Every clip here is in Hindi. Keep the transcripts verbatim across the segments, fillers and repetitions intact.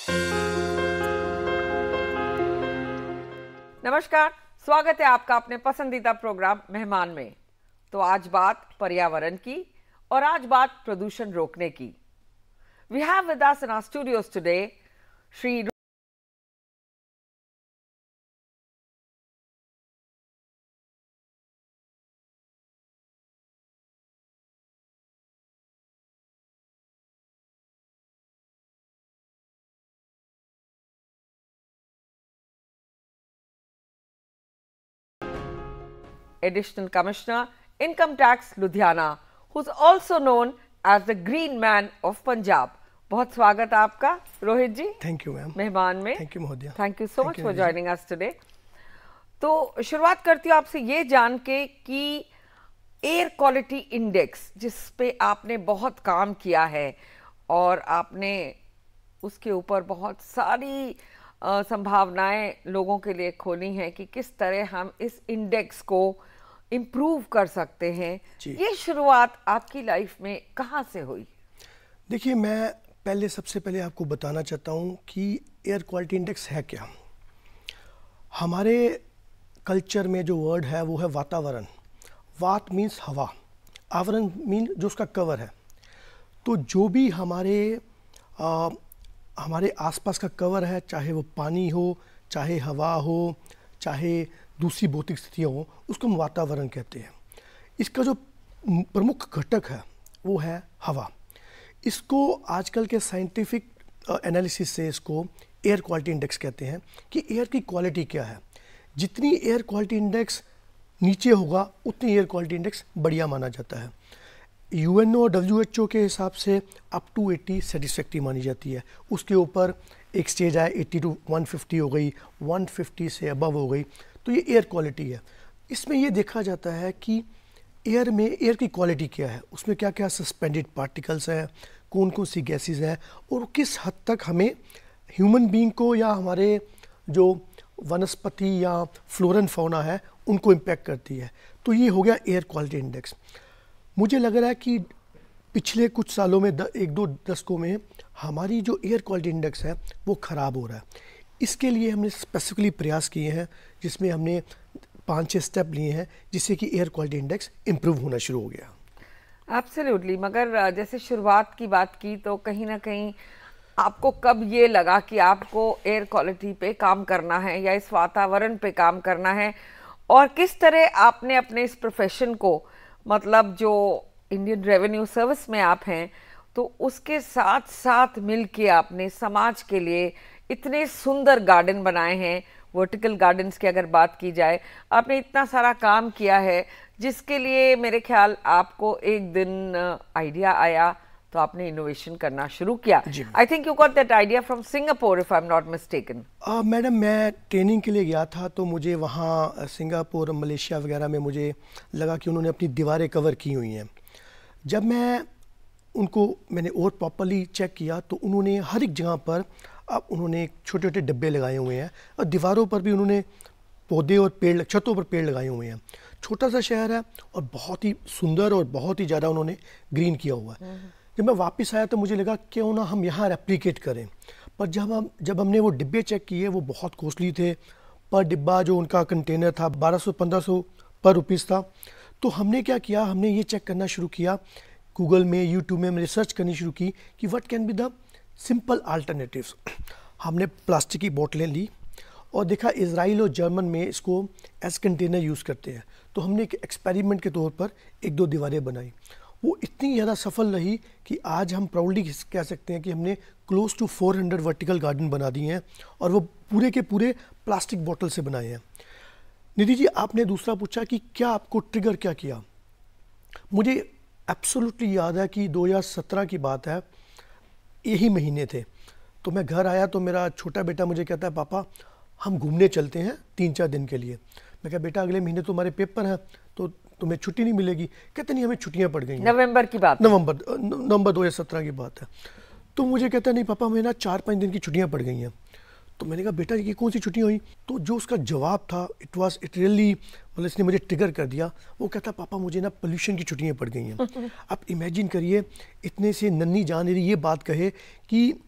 नमस्कार, स्वागत है आपका अपने पसंदीदा प्रोग्राम मेहमान में। तो आज बात पर्यावरण की और आज बात प्रदूषण रोकने की। We have with us in our studios today Shri Additional Commissioner, Income Tax, Ludhiana, who's also known as the Greenman of Punjab. बहुत स्वागत है आपका Rohit ji. Thank you ma'am. मेहमान में थैंक यू महोदया। Thank you so much for joining us today. तो शुरुआत करती हूँ आपसे ये जान के कि एयर क्वालिटी इंडेक्स जिस पे आपने बहुत काम किया है और आपने उसके ऊपर बहुत सारी Uh, संभावनाएं लोगों के लिए खोली हैं कि किस तरह हम इस इंडेक्स को इम्प्रूव कर सकते हैं। ये शुरुआत आपकी लाइफ में कहाँ से हुई? देखिए, मैं पहले सबसे पहले आपको बताना चाहता हूँ कि एयर क्वालिटी इंडेक्स है क्या। हमारे कल्चर में जो वर्ड है वो है वातावरण। वात मीन्स हवा, आवरण मीन जो उसका कवर है। तो जो भी हमारे आ, हमारे आसपास का कवर है, चाहे वो पानी हो, चाहे हवा हो, चाहे दूसरी भौतिक स्थितियाँ हो, उसको हम वातावरण कहते हैं। इसका जो प्रमुख घटक है वो है हवा। इसको आजकल के साइंटिफिक एनालिसिस से इसको एयर क्वालिटी इंडेक्स कहते हैं कि एयर की क्वालिटी क्या है। जितनी एयर क्वालिटी इंडेक्स नीचे होगा उतनी एयर क्वालिटी इंडेक्स बढ़िया माना जाता है। यूएनओ और डब्ल्यूएचओ के हिसाब से अप टू अस्सी सेटिस्फैक्ट्री मानी जाती है। उसके ऊपर एक स्टेज आए अस्सी टू एक सौ पचास हो गई, एक सौ पचास से अबव हो गई, तो ये एयर क्वालिटी है। इसमें ये देखा जाता है कि एयर में एयर की क्वालिटी क्या है, उसमें क्या क्या सस्पेंडेड पार्टिकल्स हैं, कौन कौन सी गैसेस हैं और किस हद तक हमें ह्यूमन बीइंग को या हमारे जो वनस्पति या फ्लोरन फौना है उनको इम्पैक्ट करती है। तो ये हो गया एयर क्वालिटी इंडेक्स। मुझे लग रहा है कि पिछले कुछ सालों में द, एक दो दशकों में हमारी जो एयर क्वालिटी इंडेक्स है वो ख़राब हो रहा है। इसके लिए हमने स्पेसिफिकली प्रयास किए हैं जिसमें हमने पाँच छः स्टेप लिए हैं जिससे कि एयर क्वालिटी इंडेक्स इम्प्रूव होना शुरू हो गया। एब्सोल्युटली। मगर जैसे शुरुआत की बात की तो कहीं ना कहीं आपको कब ये लगा कि आपको एयर क्वालिटी पे काम करना है या इस वातावरण पे काम करना है, और किस तरह आपने अपने इस प्रोफेशन को, मतलब जो इंडियन रेवेन्यू सर्विस में आप हैं, तो उसके साथ साथ मिलके आपने समाज के लिए इतने सुंदर गार्डन बनाए हैं। वर्टिकल गार्डन्स की अगर बात की जाए, आपने इतना सारा काम किया है जिसके लिए मेरे ख्याल आपको एक दिन आइडिया आया तो आपने इनोवेशन करना शुरू किया। I think you got that idea from Singapore if I am not mistaken. Madam, मैं ट्रेनिंग के लिए गया था तो मुझे वहाँ सिंगापुर, मलेशिया वगैरह में मुझे लगा कि उन्होंने अपनी दीवारें कवर की हुई हैं। जब मैं उनको मैंने और प्रॉपरली चेक किया तो उन्होंने हर एक जगह पर अब उन्होंने छोटे छोटे डब्बे लगाए हुए हैं और दीवारों पर भी उन्होंने पौधे और पेड़, छतों पर पेड़ लगाए हुए हैं। छोटा सा शहर है और बहुत ही सुंदर और बहुत ही ज़्यादा उन्होंने ग्रीन किया हुआ है। जब मैं वापस आया तो मुझे लगा क्यों ना हम यहाँ रेप्लिकेट करें। पर जब हम जब हमने वो डिब्बे चेक किए वो बहुत कॉस्टली थे। पर डिब्बा जो उनका कंटेनर था बारह सौ पंद्रह सौ पर रुपीज़ था। तो हमने क्या किया, हमने ये चेक करना शुरू किया, गूगल में, यूट्यूब में रिसर्च करनी शुरू की कि what can be the simple alternatives. हमने प्लास्टिक की बोतलें ली और देखा इजराइल और जर्मन में इसको एज कंटेनर यूज़ करते हैं। तो हमने एक एक्सपेरिमेंट के तौर पर एक दो दीवारें बनाई। वो इतनी ज़्यादा सफल रही कि आज हम प्राउडली कह सकते हैं कि हमने क्लोज टू चार सौ वर्टिकल गार्डन बना दिए हैं और वो पूरे के पूरे प्लास्टिक बोतल से बनाए हैं। निधि जी, आपने दूसरा पूछा कि क्या आपको ट्रिगर क्या किया। मुझे एब्सोल्युटली याद है कि दो हज़ार सत्रह की बात है, यही महीने थे। तो मैं घर आया तो मेरा छोटा बेटा मुझे कहता है, पापा हम घूमने चलते हैं तीन चार दिन के लिए। मैं कहा, बेटा अगले महीने तो हमारे पेपर हैं तो तुम्हें छुट्टी नहीं मिलेगी। कहते नहीं, हमें छुट्टियां पड़ गई। नवंबर की बात नवंबर नवंबर दो हज़ार सत्रह की बात है। तो मुझे कहता नहीं पापा, हमें ना चार पाँच दिन की छुट्टियां पड़ गई हैं। तो मैंने कहा, बेटा ये कौन सी छुट्टियां हुई? तो जो उसका जवाब था, इट वाज इट रियली, मतलब इसने मुझे ट्रिगर कर दिया। वो कहता, पापा मुझे ना पोल्यूशन की छुट्टियां पड़ गई हैं। आप इमेजिन करिए, इतने से नन्ही जान यदि ये बात कहे कि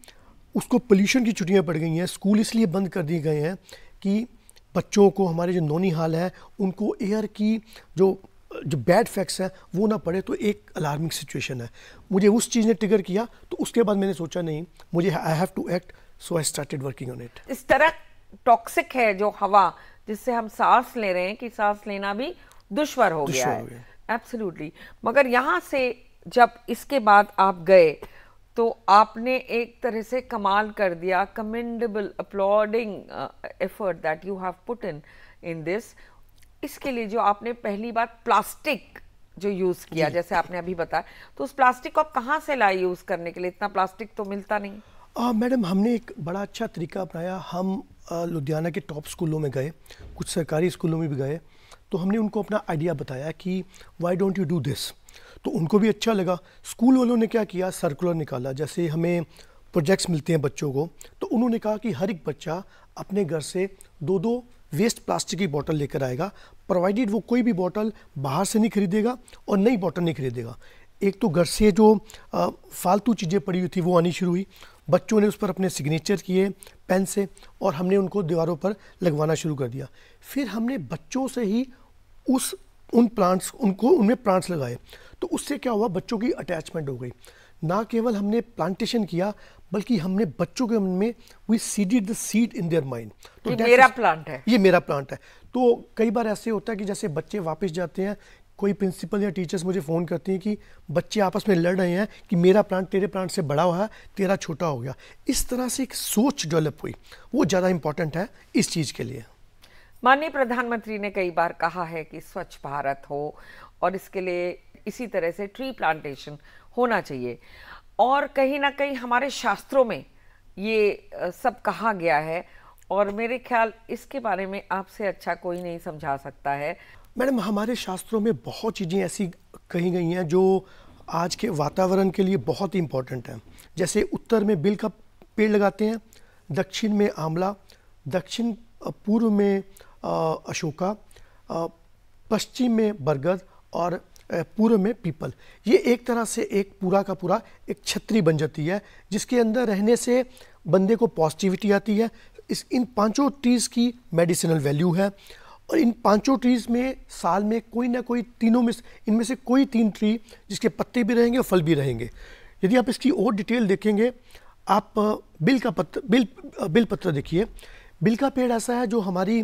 उसको पोल्यूशन की छुट्टियां पड़ गई हैं, स्कूल इसलिए बंद कर दिए गए हैं कि बच्चों को, हमारे जो नौनी हाल है उनको एयर की जो जो बैड फैक्ट्स हैं वो ना पड़े, तो एक अलार्मिंग सिचुएशन है। मुझे उस चीज़ ने ट्रिगर किया, तो उसके बाद मैंने सोचा नहीं, मुझे I have to act, so I started working on it. इस तरह टॉक्सिक है जो हवा जिससे हम सांस ले रहे हैं कि सांस लेना भी दुश्वार हो गया है। एब्सोल्युटली। मगर यहाँ से जब इसके बाद आप गए तो आपने एक तरह से कमाल कर दिया, commendable, applauding effort that you have put in in this. इसके लिए जो आपने पहली बार प्लास्टिक जो यूज किया, जैसे आपने अभी बताया, तो उस प्लास्टिक को आप कहाँ से लाए यूज करने के लिए? इतना प्लास्टिक तो मिलता नहीं। मैडम, हमने एक बड़ा अच्छा तरीका अपनाया। हम लुधियाना के टॉप स्कूलों में गए, कुछ सरकारी स्कूलों में भी गए, तो हमने उनको अपना आइडिया बताया कि why don't you do this. तो उनको भी अच्छा लगा। स्कूल वालों ने क्या किया, सर्कुलर निकाला। जैसे हमें प्रोजेक्ट्स मिलते हैं बच्चों को, तो उन्होंने कहा कि हर एक बच्चा अपने घर से दो दो वेस्ट प्लास्टिक की बोतल लेकर आएगा, प्रोवाइडेड वो कोई भी बोतल बाहर से नहीं खरीदेगा और नई बोतल नहीं खरीदेगा। एक तो घर से जो आ, फालतू चीज़ें पड़ी हुई थी वो आनी शुरू हुई। बच्चों ने उस पर अपने सिग्नेचर किए पेन से, और हमने उनको दीवारों पर लगवाना शुरू कर दिया। फिर हमने बच्चों से ही उस उन प्लांट्स उनको उनमें प्लांट्स लगाए, तो उससे क्या हुआ, बच्चों की अटैचमेंट हो गई। ना केवल हमने प्लांटेशन किया, बल्कि हमने बच्चों के मन में we seeded the seed in their mind, तो मेरा प्लांट है, ये मेरा प्लांट है। तो कई बार ऐसे होता है कि जैसे बच्चे वापस जाते हैं, कोई प्रिंसिपल या टीचर्स मुझे फ़ोन करती हैं कि बच्चे आपस में लड़ रहे हैं कि मेरा प्लांट तेरे प्लांट से बड़ा हुआ है, तेरा छोटा हो गया। इस तरह से एक सोच डेवलप हुई, वो ज़्यादा इंपॉर्टेंट है इस चीज़ के लिए। माननीय प्रधानमंत्री ने कई बार कहा है कि स्वच्छ भारत हो, और इसके लिए इसी तरह से ट्री प्लांटेशन होना चाहिए, और कहीं ना कहीं हमारे शास्त्रों में ये सब कहा गया है, और मेरे ख्याल इसके बारे में आपसे अच्छा कोई नहीं समझा सकता है। मैडम, हमारे शास्त्रों में बहुत चीज़ें ऐसी कही गई हैं जो आज के वातावरण के लिए बहुत ही इम्पोर्टेंट हैं। जैसे उत्तर में बिल का पेड़ लगाते हैं, दक्षिण में आंवला, दक्षिण पूर्व में अशोका, पश्चिम में बरगद, और पूर्व में पीपल। ये एक तरह से एक पूरा का पूरा एक छतरी बन जाती है, जिसके अंदर रहने से बंदे को पॉजिटिविटी आती है। इस इन पांचों ट्रीज़ की मेडिसिनल वैल्यू है, और इन पांचों ट्रीज़ में साल में कोई ना कोई, तीनों में इनमें से कोई तीन ट्री जिसके पत्ते भी रहेंगे और फल भी रहेंगे। यदि आप इसकी और डिटेल देखेंगे, आप बिल का पत्र बिल बिल पत्र देखिए। बिल का पेड़ ऐसा है जो हमारी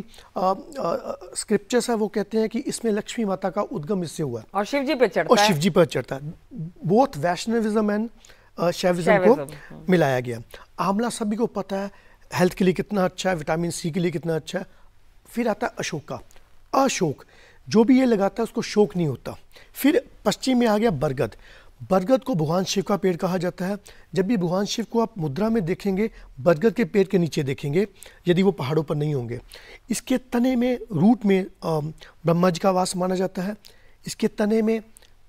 स्क्रिप्चर्स है वो कहते हैं कि इसमें लक्ष्मी माता का उद्गम इससे हुआ है, और शिव जी पे चढ़ता और है। शिव जी पर चढ़ता है। बोथ वैष्णविज्म एंड शैविज्म को मिलाया गया। आंवला सभी को पता है हेल्थ के लिए कितना अच्छा है, विटामिन सी के लिए कितना अच्छा है। फिर आता है अशोका, अशोक, जो भी ये लगाता है उसको शोक नहीं होता। फिर पश्चिम में आ गया बरगद। बरगद को भगवान शिव का पेड़ कहा जाता है। जब भी भगवान शिव को आप मुद्रा में देखेंगे, बरगद के पेड़ के नीचे देखेंगे, यदि वो पहाड़ों पर नहीं होंगे। इसके तने में, रूट में ब्रह्मा जी का वास माना जाता है, इसके तने में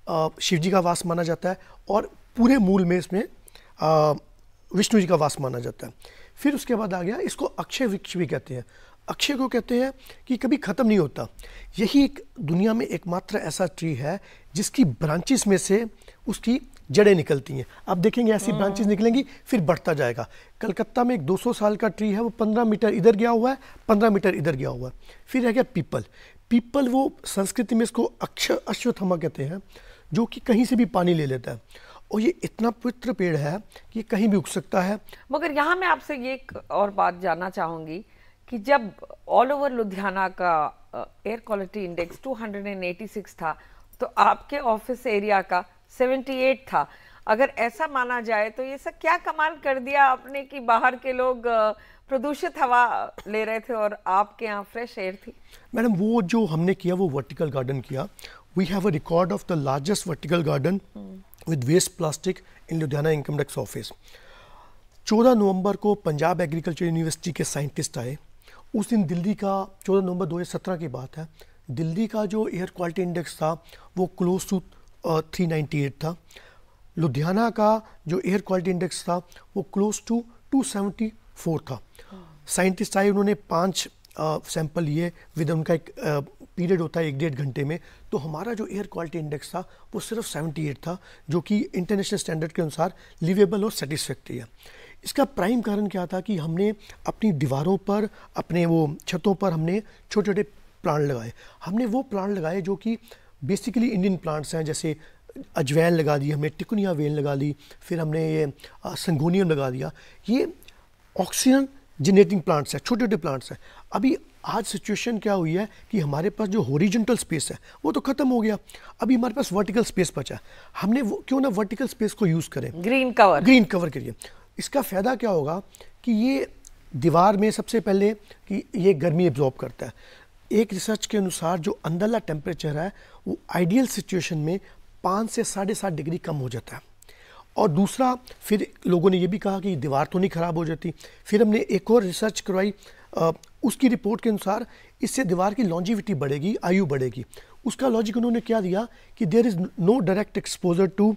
शिव जी का वास माना जाता है, और पूरे मूल में इसमें विष्णु जी का वास माना जाता है। फिर उसके बाद आ गया, इसको अक्षय वृक्ष भी कहते हैं। अक्षय को कहते हैं कि कभी ख़त्म नहीं होता। यही एक दुनिया में एकमात्र ऐसा ट्री है जिसकी ब्रांचेस में से उसकी जड़ें निकलती हैं। आप देखेंगे ऐसी ब्रांचेस निकलेंगी, फिर बढ़ता जाएगा। कलकत्ता में एक दो सौ साल का ट्री है, वो पंद्रह मीटर इधर गया हुआ है, पंद्रह मीटर इधर गया हुआ है। फिर रह गया पीपल। पीपल वो संस्कृति में इसको अक्ष अश्वत्थमा कहते हैं, जो कि कहीं से भी पानी ले लेता है, और ये इतना पवित्र पेड़ है कि कहीं भी उग सकता है। मगर यहाँ मैं आपसे ये एक और बात जानना चाहूँगी कि जब ऑल ओवर लुधियाना का एयर क्वालिटी इंडेक्स दो सौ छियासी था, तो आपके ऑफिस एरिया का अठहत्तर था। अगर ऐसा माना जाए तो ये सब क्या कमाल कर दिया आपने कि बाहर के लोग प्रदूषित हवा ले रहे थे और आपके यहाँ फ्रेश एयर थी। मैडम, वो जो हमने किया वो वर्टिकल गार्डन किया। We have a record of the largest vertical garden with waste plastic in Ludhiana income tax office. चौदह नवंबर को पंजाब एग्रीकल्चर यूनिवर्सिटी के साइंटिस्ट आए। उस दिन दिल्ली का, चौदह नवंबर दो हज़ार सत्रह की बात है, दिल्ली का जो एयर क्वालिटी इंडेक्स था वो close to three ninety eight था। लुधियाना का जो एयर क्वालिटी इंडेक्स था वो close to two seventy four था। साइंटिस्ट आए, उन्होंने पांच सैंपल लिए, विद उनका एक पीरियड होता है एक डेढ़ घंटे में। तो हमारा जो एयर क्वालिटी इंडेक्स था वो सिर्फ अठहत्तर था, जो कि इंटरनेशनल स्टैंडर्ड के अनुसार लिवेबल और सेटिस्फैक्ट्री है। इसका प्राइम कारण क्या था कि हमने अपनी दीवारों पर, अपने वो छतों पर हमने छोटे छोटे प्लांट लगाए। हमने वो प्लांट लगाए जो कि बेसिकली इंडियन प्लांट्स हैं, जैसे अजवैन लगा दी हमने, टिकुनिया वेन लगा ली, फिर हमने ये संगोनियम लगा दिया। ये ऑक्सीजन जनरेटिंग प्लांट्स हैं, छोटे छोटे प्लांट्स हैं। अभी आज सिचुएशन क्या हुई है कि हमारे पास जो हॉरिजॉन्टल स्पेस है वो तो खत्म हो गया, अभी हमारे पास वर्टिकल स्पेस बचा है। हमने वो क्यों ना वर्टिकल स्पेस को यूज़ करें, ग्रीन कवर ग्रीन कवर करिए। इसका फ़ायदा क्या होगा कि ये दीवार में सबसे पहले कि ये गर्मी एब्जॉर्ब करता है। एक रिसर्च के अनुसार जो अंदरला टेम्परेचर है वो आइडियल सिचुएशन में पाँच से साढ़े सात डिग्री कम हो जाता है। और दूसरा, फिर लोगों ने ये भी कहा कि दीवार तो नहीं ख़राब हो जाती। फिर हमने एक और रिसर्च करवाई, आ, उसकी रिपोर्ट के अनुसार इससे दीवार की लॉन्जिविटी बढ़ेगी, आयु बढ़ेगी। उसका लॉजिक उन्होंने क्या दिया कि there is no direct exposure to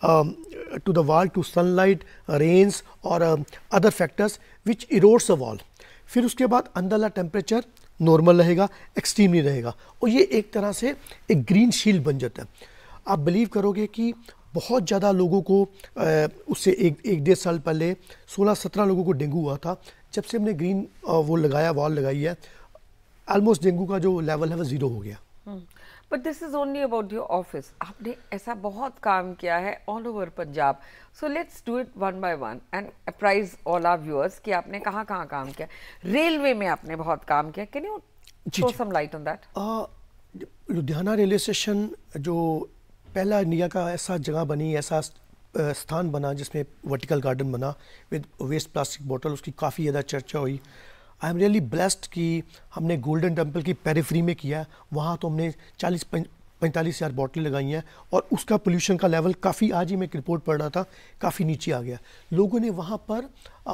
to the wall, to sunlight, rains और other factors which erodes a wall. फिर उसके बाद अंदरला टेम्परेचर नॉर्मल रहेगा, एक्सट्रीम नहीं रहेगा, और ये एक तरह से एक ग्रीन शील्ड बन जाता है। आप बिलीव करोगे कि बहुत ज़्यादा लोगों को उससे एक एक डेढ़ साल पहले सोलह सत्रह लोगों को डेंगू हुआ था। जब से हमने ग्रीन वो लगाया, वॉल लगाई है, ऑलमोस्ट डेंगू का जो लेवल है वो ज़ीरो हो गया। But this is only about your office. आपने ऐसा बहुत काम किया है all over Punjab, so let's do it one by one and apprise all our viewers कि आपने कहाँ कहाँ काम किया। रेलवे में आपने बहुत काम किया, can you throw some light on that? Ludhiana railway station जो पहला इंडिया का ऐसा जगह बनी, ऐसा स्थान बना जिसमें वर्टिकल गार्डन बना विद वेस्ट प्लास्टिक बॉटल, उसकी काफ़ी ज़्यादा चर्चा हुई। आई एम रियली ब्लेस्ड कि हमने गोल्डन टेम्पल की पेरिफ्री में किया, वहाँ तो हमने चालीस पैंतालीस हज़ार बॉटलें लगाई हैं और उसका पोल्यूशन का लेवल काफ़ी, आज ही मैं एक रिपोर्ट पढ़ रहा था, काफ़ी नीचे आ गया। लोगों ने वहाँ पर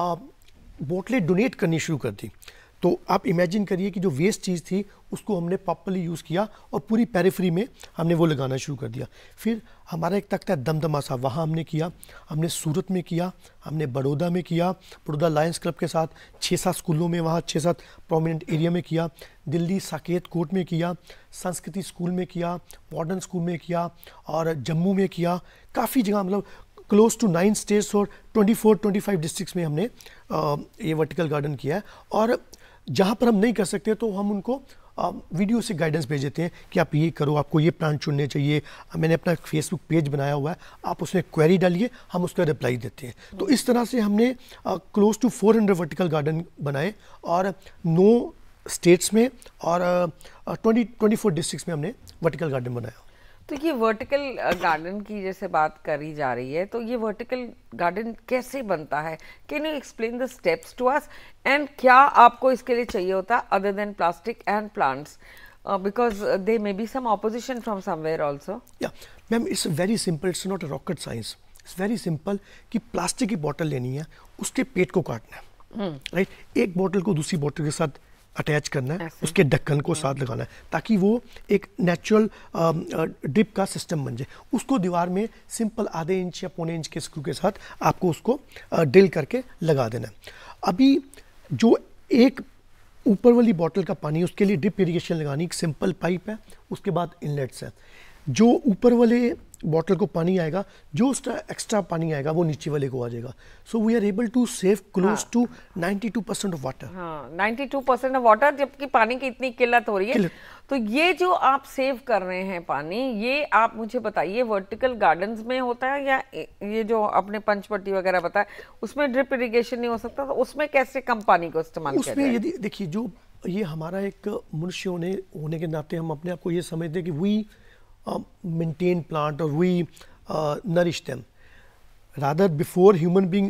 बॉटलें डोनेट करनी शुरू कर दी। तो आप इमेजिन करिए कि जो वेस्ट चीज़ थी उसको हमने प्रॉपर्ली यूज़ किया और पूरी पेरिफेरी में हमने वो लगाना शुरू कर दिया। फिर हमारा एक तख्ता है दमदमा सा, वहाँ हमने किया, हमने सूरत में किया, हमने बड़ौदा में किया, बड़ौदा लायंस क्लब के साथ छः सात स्कूलों में, वहाँ छः सात प्रोमिनेंट एरिया में किया, दिल्ली साकेत कोर्ट में किया, संस्कृति स्कूल में किया, मॉडर्न स्कूल में किया और जम्मू में किया। काफ़ी जगह, मतलब क्लोज टू नाइन स्टेट्स और twenty four twenty five districts में हमने आ, ये वर्टिकल गार्डन किया है। और जहाँ पर हम नहीं कर सकते तो हम उनको आ, वीडियो से गाइडेंस भेज देते हैं कि आप ये करो, आपको ये प्लांट चुनने चाहिए। मैंने अपना फेसबुक पेज बनाया हुआ है, आप उसमें क्वेरी डालिए, हम उसका रिप्लाई देते हैं। तो इस तरह से हमने close to four hundred vertical garden बनाए और नौ स्टेट्स में और ट्वेंटी ट्वेंटी फोर डिस्ट्रिक्ट्स में हमने वर्टिकल गार्डन बनाया। तो ये वर्टिकल गार्डन की जैसे बात करी जा रही है, तो ये वर्टिकल गार्डन कैसे बनता है? Can you explain the steps to us, and क्या आपको इसके लिए चाहिए होता other than plastic and plants, because they may be some opposition from somewhere also? या ma'am, it's very simple, it's not a rocket science, it's very simple कि प्लास्टिक की बोतल लेनी है, उसके पेट को काटना है, राइट right? एक बोतल को दूसरी बोतल के साथ अटैच करना है, उसके ढक्कन को साथ लगाना है ताकि वो एक नेचुरल ड्रिप का सिस्टम बन जाए। उसको दीवार में सिंपल आधे इंच या पौने इंच के स्क्रू के साथ आपको उसको ड्रिल करके लगा देना है। अभी जो एक ऊपर वाली बोतल का पानी, उसके लिए ड्रिप इरिगेशन लगानी, एक सिंपल पाइप है, उसके बाद इनलेट्स है। जो ऊपर वाले बॉटल को पानी आएगा, जो उसका एक्स्ट्रा पानी आएगा वो नीचे वाले को आ जाएगा। So we are able to save close to ninety two percent of water. हाँ, ninety two percent of water, जबकि पानी की इतनी किल्लत हो रही है। तो ये जो आप सेव कर रहे हैं पानी, ये आप मुझे बताइए वर्टिकल गार्डन्स में होता है या ये जो आपने पंचपट्टी वगैरह बताया उसमें ड्रिप इरिगेशन नहीं हो सकता? तो उसमें कैसे कम पानी को इस्तेमाल किया जाए? उसमें यदि देखिए, जो ये हमारा एक मनुष्य होने होने के नाते हम अपने आप को ये समझते हैं कि वी मेंटेन प्लांट और we nourish them. Rather before human being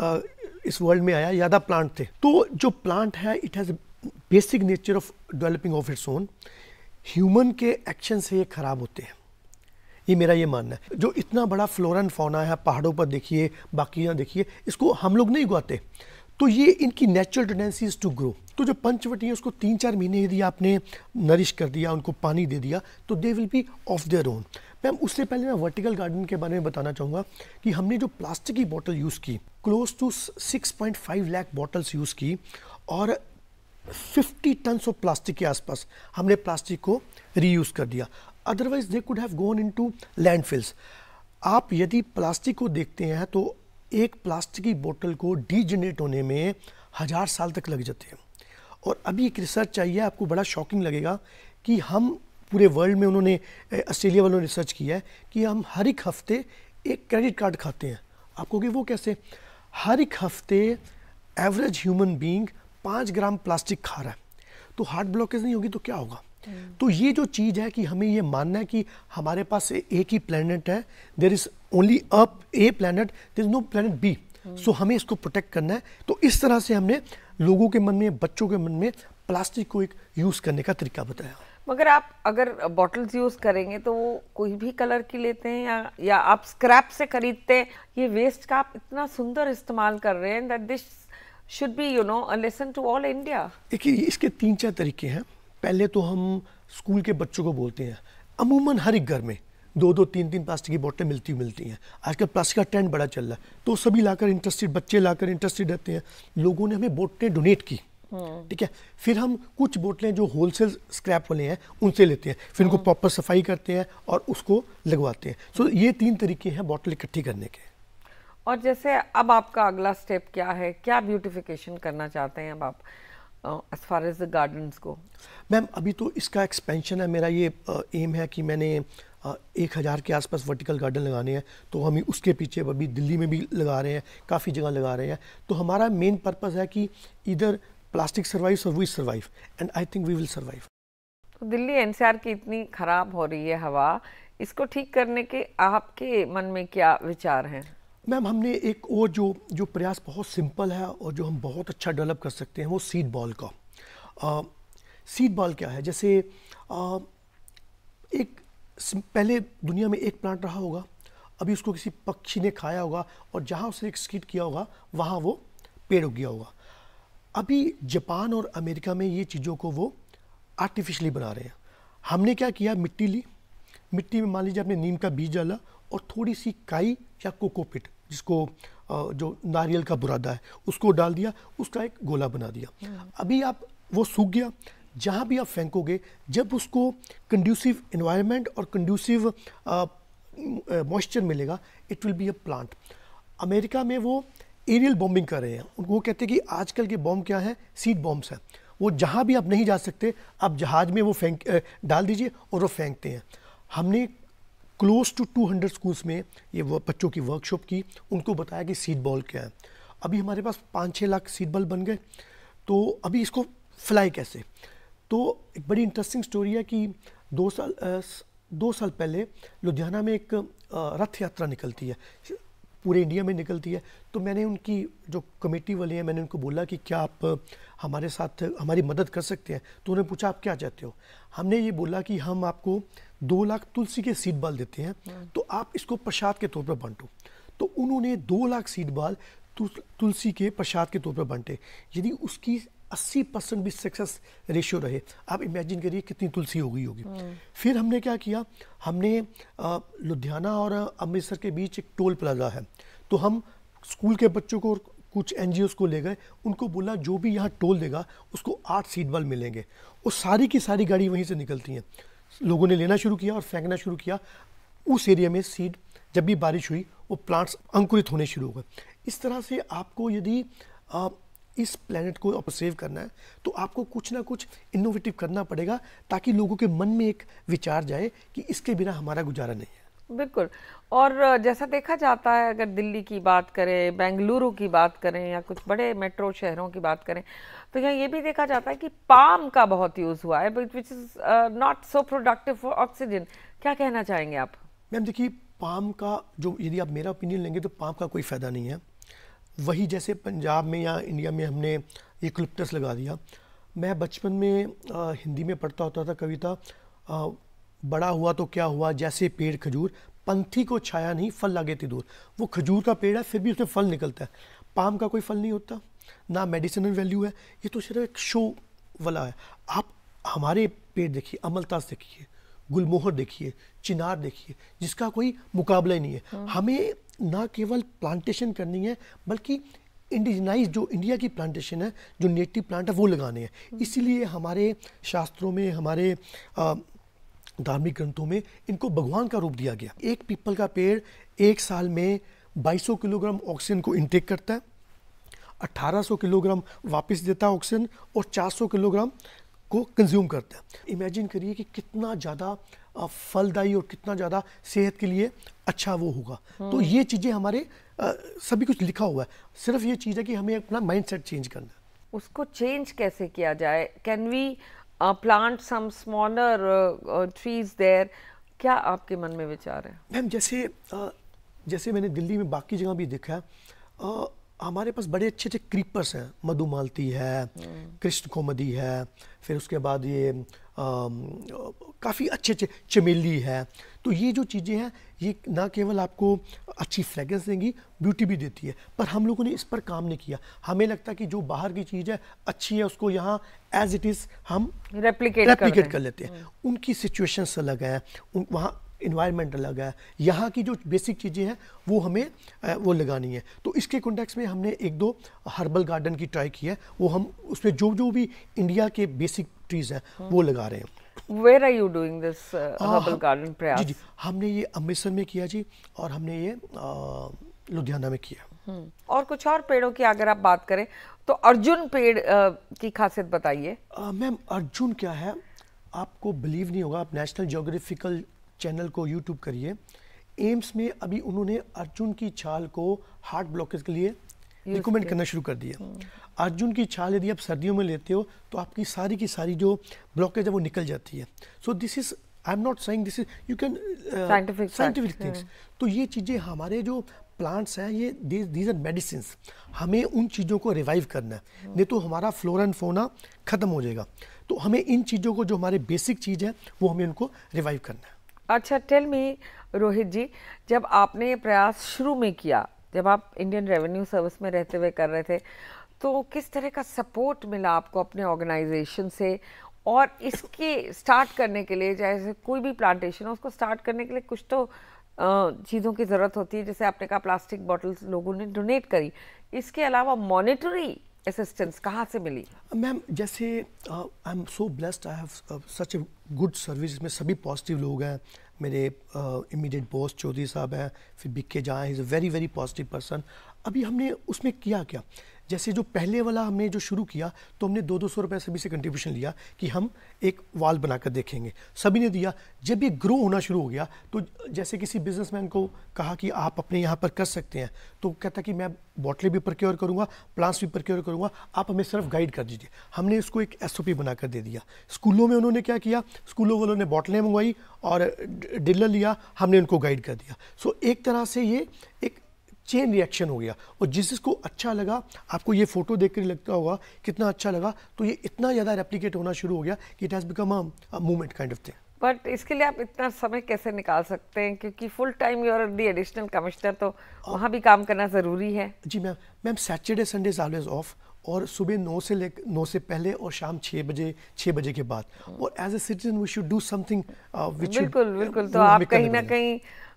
इस वर्ल्ड में आया, ज़्यादा प्लांट थे। तो जो प्लांट है, it has basic nature of developing of its own. Human के एक्शन से ये खराब होते हैं, ये मेरा ये मानना है। जो इतना बड़ा फ्लोरा एंड फौना है, पहाड़ों पर देखिए, बाकी यहाँ देखिए, इसको हम लोग नहीं उगाते, तो ये इनकी नेचुरल टेंडेंसीज टू ग्रो। तो जो पंचवटी है उसको तीन चार महीने यदि आपने नरिश कर दिया, उनको पानी दे दिया, तो they will be of their own. Ma'am, उससे पहले मैं वर्टिकल गार्डन के बारे में बताना चाहूँगा कि हमने जो प्लास्टिक की बोतल यूज़ की, close to six point five lakh bottles use की और फिफ्टी टन्स ऑफ प्लास्टिक के आसपास हमने प्लास्टिक को रीयूज़ कर दिया। Otherwise they could have gone into landfills. आप यदि प्लास्टिक को देखते हैं तो एक प्लास्टिक की बोतल को डीजनरेट होने में हजार साल तक लग जाते हैं। और अभी एक रिसर्च चाहिए, आपको बड़ा शॉकिंग लगेगा कि हम पूरे वर्ल्ड में, उन्होंने ऑस्ट्रेलिया वालों ने रिसर्च किया है कि हम हर एक हफ्ते एक क्रेडिट कार्ड खाते हैं। आपको कि वो कैसे? हर एक हफ्ते एवरेज ह्यूमन बीइंग पाँच ग्राम प्लास्टिक खा रहा है, तो हार्ट ब्लॉकेज नहीं होगी तो क्या होगा? तो ये जो चीज़ है कि हमें ये मानना है कि हमारे पास एक ही प्लेनेट है, there is only a a planet, there is no planet B, सो हमें इसको प्रोटेक्ट करना है। तो इस तरह से हमने लोगों के मन में, बच्चों के मन में प्लास्टिक को एक यूज़ करने का तरीका बताया। मगर आप अगर बॉटल्स यूज़ करेंगे तो वो कोई भी कलर की लेते हैं या या आप स्क्रैप से खरीदते हैं? ये वेस्ट का आप इतना सुंदर इस्तेमाल कर रहे हैं, that this should be you know a lesson to all India. देखिए, इसके तीन चार तरीके हैं। पहले तो हम स्कूल के बच्चों को बोलते हैं, अमूमन हर एक घर में दो दो तीन तीन प्लास्टिक की बोतलें मिलती मिलती हैं। आजकल प्लास्टिक का ट्रेंड बड़ा चल रहा है, तो सभी लाकर इंटरेस्टेड, बच्चे लाकर इंटरेस्टेड रहते हैं। लोगों ने हमें बोतलें डोनेट की, ठीक है। फिर हम कुछ बोतलें जो होलसेल स्क्रैप वाले हैं उनसे लेते हैं, फिर उनको प्रॉपर सफाई करते हैं और उसको लगवाते हैं। सो so, ये तीन तरीके हैं बोतल इकट्ठी करने के। और जैसे अब आपका अगला स्टेप क्या है, क्या ब्यूटिफिकेशन करना चाहते हैं अब आप as far as the gardens को? मैम, अभी तो इसका एक्सपेंशन है। मेरा ये एम है कि मैंने uh, एक हज़ार के आसपास वर्टिकल गार्डन लगाने हैं, तो हम उसके पीछे अभी दिल्ली में भी लगा रहे हैं, काफ़ी जगह लगा रहे हैं। तो हमारा मेन पर्पज़ है कि इधर प्लास्टिक सर्वाइव्स और we survive, and I think we will survive. तो दिल्ली एनसीआर की इतनी खराब हो रही है हवा, इसको ठीक करने के आपके मन में क्या विचार हैं? मैम, हमने एक और जो जो प्रयास बहुत सिंपल है और जो हम बहुत अच्छा डेवलप कर सकते हैं, वो सीड बॉल का। आ, सीड बॉल क्या है? जैसे आ, एक पहले दुनिया में एक प्लांट रहा होगा, अभी उसको किसी पक्षी ने खाया होगा और जहाँ उसने एक स्कीट किया होगा वहाँ वो पेड़ उग गया होगा। अभी जापान और अमेरिका में ये चीज़ों को वो आर्टिफिशियली बना रहे हैं। हमने क्या किया, मिट्टी ली, मिट्टी में मान लीजिए आपने नीम का बीज डाला और थोड़ी सी काई या कोकोपिट, जिसको जो नारियल का बुरादा है, उसको डाल दिया, उसका एक गोला बना दिया। अभी आप वो सूख गया, जहाँ भी आप फेंकोगे, जब उसको कंड्यूसिव एनवायरनमेंट और कंड्यूसिव मॉइस्चर मिलेगा, it will be a plant. America में वो एरियल बॉम्बिंग कर रहे हैं। वो कहते हैं कि आजकल के बॉम्ब क्या है, सीड बॉम्ब्स हैं। वो जहाँ भी आप नहीं जा सकते, आप जहाज में वो फेंक डाल दीजिए और वो फेंकते हैं। हमने close to two hundred schools में ये वो बच्चों की वर्कशॉप की, उनको बताया कि सीड बॉल क्या है। अभी हमारे पास पाँच छः लाख सीड बॉल बन गए। तो अभी इसको फ्लाई कैसे? तो एक बड़ी इंटरेस्टिंग स्टोरी है कि दो साल दो साल पहले लुधियाना में एक रथ यात्रा निकलती है, पूरे इंडिया में निकलती है। तो मैंने उनकी जो कमेटी वाले हैं, मैंने उनको बोला कि क्या आप हमारे साथ हमारी मदद कर सकते हैं? तो उन्होंने पूछा आप क्या चाहते हो? हमने ये बोला कि हम आपको दो लाख तुलसी के सीड बाल देते हैं, तो आप इसको प्रसाद के तौर पर बांटो। तो उन्होंने दो लाख सीड बाल तुलसी के प्रसाद के तौर पर बांटे। यदि उसकी अस्सी परसेंट भी सक्सेस रेशियो रहे, आप इमेजिन करिए कितनी तुलसी हो गई होगी। फिर हमने क्या किया, हमने लुधियाना और अमृतसर के बीच एक टोल प्लाजा है, तो हम स्कूल के बच्चों को और कुछ एनजीओस को ले गए, उनको बोला जो भी यहाँ टोल देगा उसको आठ सीड बॉल मिलेंगे। वो सारी की सारी गाड़ी वहीं से निकलती हैं। लोगों ने लेना शुरू किया और फेंकना शुरू किया। उस एरिया में सीड, जब भी बारिश हुई, वो प्लांट्स अंकुरित होने शुरू हो गए। इस तरह से आपको यदि आ, इस प्लेनेट को आप सेव करना है, तो आपको कुछ ना कुछ इनोवेटिव करना पड़ेगा, ताकि लोगों के मन में एक विचार जाए कि इसके बिना हमारा गुजारा नहीं है। बिल्कुल। और जैसा देखा जाता है, अगर दिल्ली की बात करें, बेंगलुरु की बात करें या कुछ बड़े मेट्रो शहरों की बात करें, तो यहाँ ये भी देखा जाता है कि पाम का बहुत यूज़ हुआ है, but which is not so productive for oxygen. क्या कहना चाहेंगे आप? मैम देखिए, पाम का जो, यदि आप मेरा ओपिनियन लेंगे तो पाम का कोई फ़ायदा नहीं है। वही जैसे पंजाब में या इंडिया में हमने यूकलिप्टस लगा दिया। मैं बचपन में आ, हिंदी में पढ़ता होता था कविता, आ, बड़ा हुआ तो क्या हुआ जैसे पेड़ खजूर, पंथी को छाया नहीं फल लागे ती दूर। वो खजूर का पेड़ है, फिर भी उसमें फल निकलता है। पाम का कोई फल नहीं होता, ना मेडिसिनल वैल्यू है, ये तो सिर्फ एक शो वाला है। आप हमारे पेड़ देखिए, अमलतास देखिए, गुलमोहर देखिए, चिनार देखिए, जिसका कोई मुकाबला ही नहीं है। हमें ना केवल प्लांटेशन करनी है, बल्कि इंडिजनाइज जो इंडिया की प्लांटेशन है, जो नेटिव प्लांट है, वो लगाने हैं। इसीलिए हमारे शास्त्रों में, हमारे धार्मिक ग्रंथों में इनको भगवान का रूप दिया गया। एक पीपल का पेड़ एक साल में बाईस सौ किलोग्राम ऑक्सीजन को इनटेक करता है, अठारह सौ किलोग्राम वापस देता है ऑक्सीजन, और चार सौ किलोग्राम को कंज्यूम करता है। इमेजिन करिए कि कितना ज़्यादा फलदायी और कितना ज़्यादा सेहत के लिए अच्छा वो होगा। तो ये चीज़ें हमारे आ, सभी कुछ लिखा हुआ है, सिर्फ ये चीज़ है कि हमें अपना माइंडसेट चेंज करना है। उसको चेंज कैसे किया जाए? Can we plant some smaller trees there? क्या आपके मन में विचार है? मैम जैसे आ, जैसे मैंने दिल्ली में बाकी जगह भी देखा है, आ, हमारे पास बड़े अच्छे अच्छे क्रीपर्स हैं, मधुमालती है, कृष्ण कोमदी है, फिर उसके बाद ये काफ़ी अच्छे अच्छे चमेली है। तो ये जो चीज़ें हैं ये ना केवल आपको अच्छी फ्रेगरेंस देंगी, ब्यूटी भी देती है, पर हम लोगों ने इस पर काम नहीं किया। हमें लगता है कि जो बाहर की चीज़ है अच्छी है, उसको यहाँ एज इट इज़ हम रेप्लिकेट रेप्लिकेट कर, कर लेते हैं। उनकी सिचुएशंस अलग है, उन वहाँ इन्वायरमेंट अलग है, यहाँ की जो बेसिक चीज़ें हैं वो हमें वो लगानी है। तो इसके कॉन्टेक्स्ट में हमने एक दो हर्बल गार्डन की ट्राई की है, वो हम उसमें जो जो भी इंडिया के बेसिक ट्रीज हैं वो लगा रहे हैं। Where are you doing this uh, herbal garden प्रयास? जी जी, हमने ये अमृतसर में किया जी, और हमने ये लुधियाना में किया। और कुछ और पेड़ों की अगर आप बात करें तो अर्जुन पेड़ uh, की खासियत बताइए। मैम अर्जुन क्या है, आपको बिलीव नहीं होगा, आप नेशनल ज्योग्राफिकल चैनल को यूट्यूब करिए, एम्स में अभी उन्होंने अर्जुन की छाल को हार्ट ब्लॉकेज के लिए रिकमेंड करना शुरू कर दिया। अर्जुन की छाल यदि आप सर्दियों में लेते हो तो आपकी सारी की सारी जो ब्लॉकेज है वो निकल जाती है। So this is, I am not saying this is, you can scientific things. तो ये चीज़ें हमारे जो प्लांट्स हैं ये दीज आर मेडिसिन्स, हमें उन चीज़ों को रिवाइव करना है, नहीं तो हमारा फ्लोरा एंड फौना ख़त्म हो जाएगा। तो हमें इन चीज़ों को, जो हमारे बेसिक चीज़ है वो हमें उनको रिवाइव करना है। अच्छा, टेल मी रोहित जी, जब आपने ये प्रयास शुरू में किया, जब आप इंडियन रेवेन्यू सर्विस में रहते हुए कर रहे थे, तो किस तरह का सपोर्ट मिला आपको अपने ऑर्गेनाइजेशन से? और इसके स्टार्ट करने के लिए, जैसे कोई भी प्लांटेशन हो, उसको स्टार्ट करने के लिए कुछ तो चीज़ों की ज़रूरत होती है, जैसे आपने कहा प्लास्टिक बॉटल्स लोगों ने डोनेट करी, इसके अलावा मॉनेटरी असिस्टेंस कहाँ से मिली? मैम जैसे I am so blessed, I have such a good service, में सभी पॉजिटिव लोग हैं। मेरे इमीडिएट बॉस चौधरी साहब हैं, फिर बिक्के जहाँ, is a very very positive person. अभी हमने उसमें किया क्या, जैसे जो पहले वाला हमने जो शुरू किया, तो हमने दो दो सौ रुपये सभी से कंट्रीब्यूशन लिया कि हम एक वाल बनाकर देखेंगे, सभी ने दिया। जब ये ग्रो होना शुरू हो गया, तो जैसे किसी बिजनेसमैन को कहा कि आप अपने यहाँ पर कर सकते हैं, तो कहता कि मैं बॉटलें भी प्रोक्योर करूँगा, प्लांट्स भी प्रोक्योर करूँगा, आप हमें सिर्फ गाइड कर दीजिए। हमने इसको एक एस ओ पी बनाकर दे दिया। स्कूलों में उन्होंने क्या किया, स्कूलों वालों ने बॉटलें मंगवाई और डीलर लिया, हमने उनको गाइड कर दिया। सो एक तरह से ये एक चेन रिएक्शन हो गया, और जिस जिसको अच्छा लगा, आपको ये फोटो देख कर लगता होगा कितना अच्छा लगा, तो ये इतना ज़्यादा रेप्लिकेट होना शुरू हो गया कि it has become a movement kind of thing. But इसके लिए आप इतना समय कैसे निकाल सकते हैं, क्योंकि full time you are the additional commissioner, तो वहाँ भी काम करना ज़रूरी है। जी ma'am, ma'am Saturday Sunday is always off, और सुबह नौ से ले नौ से पहले और शाम छः बजे छः बजे के बाद, और as a citizen we should do something which बिल्कुल बिल्कुल। तो आप कहीं ना कहीं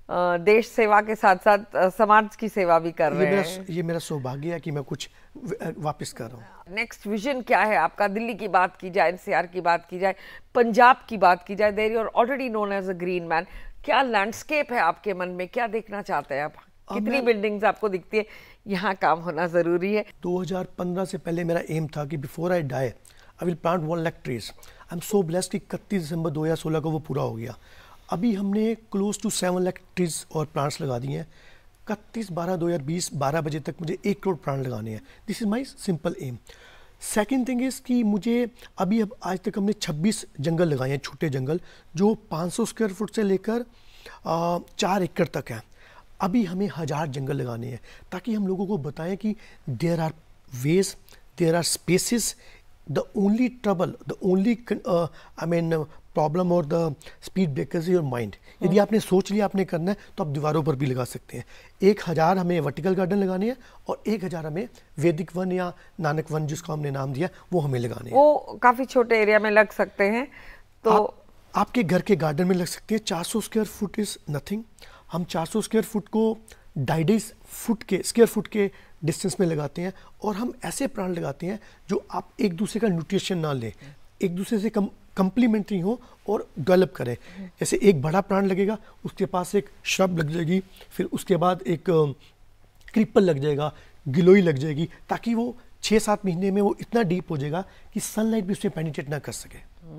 देश सेवा के साथ साथ समाज की सेवा भी कर रहे हैं। ये मेरा सौभाग्य है कि मैं कुछ वापस कर रहा हूँ। नेक्स्ट विजन क्या है आपका? दिल्ली की बात की जाए, एनसीआर की बात की जाए, पंजाब की बात की जाए, there you are already known as a green man, क्या लैंडस्केप है आपके मन में, क्या देखना चाहते हैं आप? कितनी बिल्डिंग्स आपको दिखती है यहाँ काम होना जरूरी है? दो हज़ार पंद्रह से पहले मेरा एम था कि before I die I will plant one lakh trees. I am so blessed कि इकतीस दिसंबर दो हज़ार सोलह को वो पूरा हो गया। अभी हमने close to seven lakh trees और प्लांट्स लगा दिए हैं। इकतीस बारह दो हज़ार बीस बारह बजे तक मुझे एक करोड़ प्लांट लगाने हैं। This is my simple aim. Second thing is कि मुझे अभी अब आज तक हमने छब्बीस जंगल लगाए हैं, छोटे जंगल, जो पाँच सौ स्क्वायर फुट से लेकर चार एकड़ तक हैं। अभी हमें हज़ार जंगल लगाने हैं, ताकि हम लोगों को बताएं कि there are ways, there are species, the only trouble, the only I mean problem और the speed breaker is your mind. यदि आपने सोच लिया आपने करना है, तो आप दीवारों पर भी लगा सकते हैं। एक हज़ार हमें वर्टिकल गार्डन लगाने हैं, और एक हज़ार हमें वैदिक वन या नानक वन, जिसको हमने नाम दिया, वो हमें लगाने हैं। वो काफ़ी छोटे एरिया में लग सकते हैं, तो आप, आपके घर के गार्डन में लग सकते हैं। चार सौ स्क्वायर फुट इज़ नथिंग। हम चार सौ स्क्वायर फुट को ढाई ढाई फुट के स्क्वायर फुट के डिस्टेंस में लगाते हैं, और हम ऐसे प्लांट लगाते हैं जो आप एक दूसरे का न्यूट्रिशन ना लें, एक दूसरे से कम कंप्लीमेंट्री हो और डेवलप करें। जैसे एक बड़ा प्लांट लगेगा, उसके पास एक श्रब लग जाएगी, फिर उसके बाद एक क्रीपर लग जाएगा, गिलोई लग जाएगी, ताकि वो छः सात महीने में वो इतना डीप हो जाएगा कि सनलाइट भी उसमें पेनिट्रेट ना कर सके।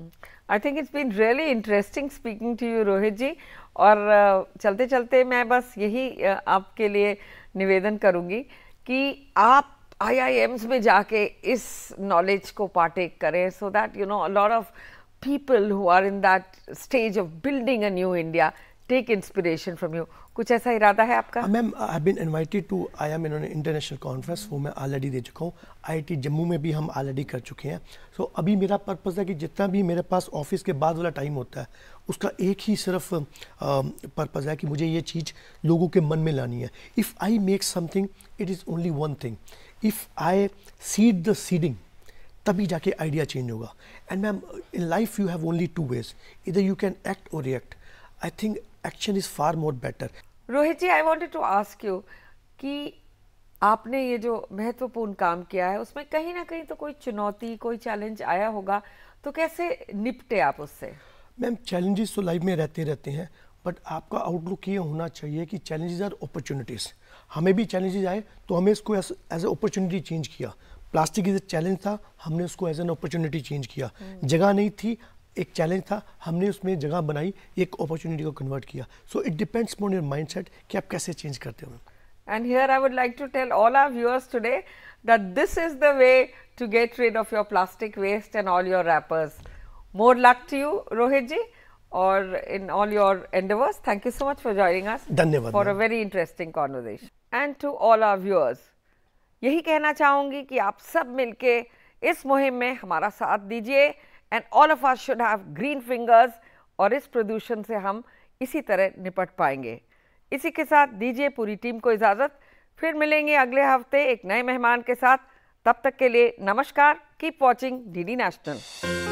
I think it's been really interesting speaking to you Rohit ji. और uh, चलते चलते मैं बस यही uh, आपके लिए निवेदन करूँगी कि आप आई आई एम्स में जाके इस नॉलेज को पार्टेक करें, so that you know a lot of people who are in that stage of building a new India take inspiration from you. कुछ ऐसा इरादा है आपका? Ma'am, I have been invited to I am in international conference, वो मैं ऑलरेडी दे चुका हूँ। आईआईटी जम्मू में भी हम ऑलरेडी कर चुके हैं। सो so, अभी मेरा पर्पज़ है कि जितना भी मेरे पास ऑफिस के बाद वाला टाइम होता है, उसका एक ही सिर्फ पर्पज़ है कि मुझे ये चीज़ लोगों के मन में लानी है। If I make something, it is only one thing, if I seed the seeding, तभी जाके आइडिया चेंज होगा। And ma'am, in life you have only two ways, either you can act और react. I think action is far more better. Rohit ji, I wanted to ask you कि आपने ये जो महत्वपूर्ण काम किया है उसमें कहीं ना कहीं तो कोई चुनौती, कोई चैलेंज आया होगा, तो कैसे निपटे आप उससे? मैम, चैलेंजेस तो लाइफ में रहते रहते हैं, बट आपका आउटलुक ये होना चाहिए कि चैलेंजेस आर अपॉर्चुनिटीज़। हमें भी चैलेंजेस आए तो हमें इसको as as a opportunity change किया। प्लास्टिक इज चैलेंज था, हमने उसको एज एन अपॉर्चुनिटी चेंज किया। जगह नहीं थी, एक चैलेंज था, हमने उसमें जगह बनाई, एक अपॉर्चुनिटी को कन्वर्ट किया। So it depends on your mindset कि आप कैसे चेंज करते हो। And here I would like to tell all our viewers today that this is the way to get rid of your plastic waste and all your wrappers. More luck to you, Rohit ji, or in all your endeavors. Thank you so much for joining us. धन्यवाद For a very interesting conversation. And to all our viewers, यही कहना चाहूँगी कि आप सब मिलके इस मुहिम में हमारा साथ दीजिए, and all of us should have green fingers, और इस प्रदूषण से हम इसी तरह निपट पाएंगे। इसी के साथ दीजिए पूरी टीम को इजाज़त। फिर मिलेंगे अगले हफ्ते एक नए मेहमान के साथ। तब तक के लिए नमस्कार। Keep watching D D national.